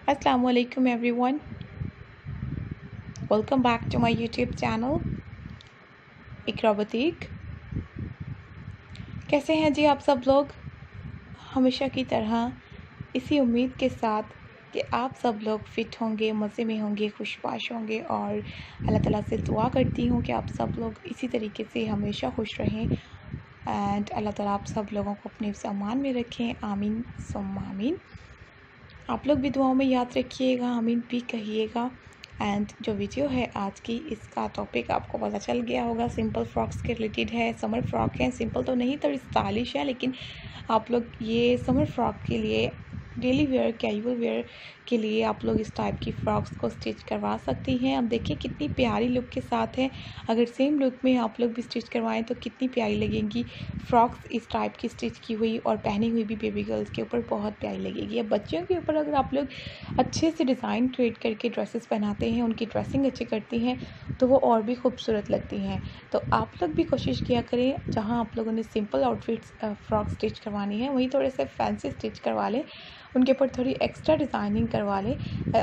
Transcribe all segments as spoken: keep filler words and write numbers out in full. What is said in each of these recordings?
Assalamu alaikum everyone. Welcome back to my YouTube channel Iqra boutique. कैसे हैं जी आप सब लोग? हमेशा की तरह इसी उम्मीद के साथ कि आप सब लोग फ़िट होंगे, मज़े में होंगे, खुशबाश होंगे और अल्लाह ताला से दुआ करती हूँ कि आप सब लोग इसी तरीके से हमेशा खुश रहें एंड अल्लाह ताला आप सब लोगों को अपने सामान में रखें। आमीन सुम्मा आमीन। आप लोग भी दुआओं में याद रखिएगा, आमीन भी कहिएगा। एंड जो वीडियो है आज की, इसका टॉपिक आपको पता चल गया होगा, सिंपल फ्रॉक्स के रिलेटेड है। समर फ्रॉक है, सिंपल तो नहीं, थोड़ी स्टाइलिश है, लेकिन आप लोग ये समर फ्रॉक के लिए, डेली वेयर, कैजुअल वेयर के लिए आप लोग इस टाइप की फ़्रॉक्स को स्टिच करवा सकती हैं। अब देखिए कितनी प्यारी लुक के साथ है। अगर सेम लुक में आप लोग भी स्टिच करवाएं तो कितनी प्यारी लगेंगी फ़्रॉक्स इस टाइप की स्टिच की हुई और पहनी हुई भी बेबी गर्ल्स के ऊपर बहुत प्यारी लगेगी। अब बच्चियों के ऊपर अगर आप लोग अच्छे से डिज़ाइन क्रिएट करके ड्रेसेस पहनाते हैं, उनकी ड्रेसिंग अच्छी करती हैं, तो वो और भी खूबसूरत लगती हैं। तो आप लोग भी कोशिश किया करें, जहाँ आप लोगों ने सिंपल आउटफिट्स फ्रॉक स्टिच करवानी है, वहीं थोड़े से फैंसी स्टिच करवा लें, उनके ऊपर थोड़ी एक्स्ट्रा डिज़ाइनिंग करवा लें।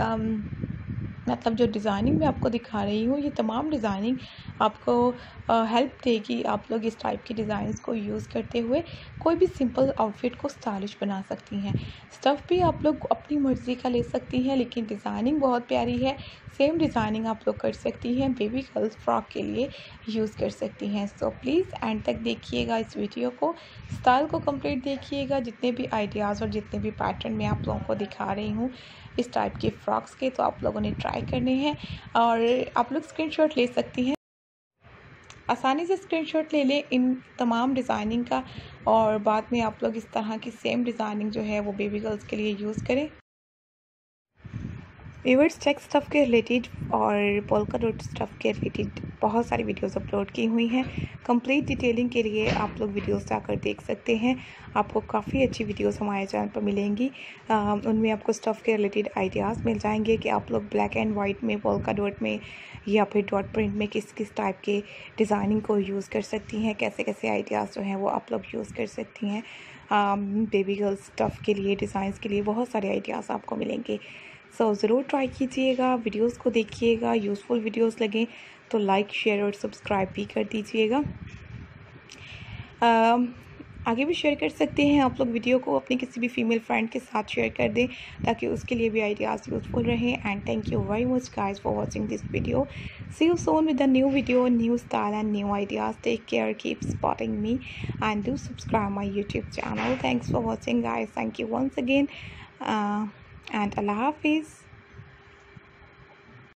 मतलब जो डिज़ाइनिंग मैं आपको दिखा रही हूँ, ये तमाम डिज़ाइनिंग आपको हेल्प देगी। आप लोग इस टाइप की डिज़ाइंस को यूज़ करते हुए कोई भी सिंपल आउटफिट को स्टाइलिश बना सकती हैं। स्टफ़ भी आप लोग अपनी मर्ज़ी का ले सकती हैं, लेकिन डिज़ाइनिंग बहुत प्यारी है। सेम डिज़ाइनिंग आप लोग कर सकती हैं, बेबी गर्ल्स फ्रॉक के लिए यूज़ कर सकती हैं। सो प्लीज़ एंड तक देखिएगा इस वीडियो को, स्टाइल को कंप्लीट देखिएगा। जितने भी आइडियाज़ और जितने भी पैटर्न मैं आप लोगों को दिखा रही हूँ इस टाइप के फ़्रॉक्स के, तो आप लोगों ने ट्राई करने हैं और आप लोग स्क्रीनशॉट ले सकती हैं। आसानी से स्क्रीनशॉट ले लें इन तमाम डिज़ाइनिंग का और बाद में आप लोग इस तरह की सेम डिज़ाइनिंग जो है वो बेबी गर्ल्स के लिए यूज़ करें। व्यूअर्स, चेक स्टफ़ के रिलेटेड और पोल्का डॉट स्टफ़ के रिलेटेड बहुत सारी वीडियोस अपलोड की हुई हैं। कंप्लीट डिटेलिंग के लिए आप लोग वीडियोस जाकर देख सकते हैं। आपको काफ़ी अच्छी वीडियोस हमारे चैनल पर मिलेंगी। उनमें आपको स्टफ़ के रिलेटेड आइडियाज़ मिल जाएंगे कि आप लोग ब्लैक एंड वाइट में, पोल्का डॉट में या फिर डॉट प्रिंट में किस किस टाइप के डिज़ाइनिंग को यूज़ कर सकती हैं, कैसे कैसे आइडियाज़ जो हैं वो आप लोग यूज़ कर सकती हैं। बेबी गर्ल्स स्टफ़ के लिए, डिज़ाइंस के लिए बहुत सारे आइडियाज़ आपको मिलेंगे। सो so, ज़रूर ट्राई कीजिएगा, वीडियोस को देखिएगा। यूज़फुल वीडियोस लगें तो लाइक, शेयर और सब्सक्राइब भी कर दीजिएगा। आगे भी शेयर कर सकते हैं आप लोग वीडियो को, अपनी किसी भी फीमेल फ्रेंड के साथ शेयर कर दें ताकि उसके लिए भी आइडियाज़ यूज़फुल रहें। And thank you very much guys for watching this video. See you soon with a new video, new style and new ideas. Take care, keep supporting me and do subscribe my YouTube channel. Thanks for watching guys, thank you once again and अल्लाह हाफिज़।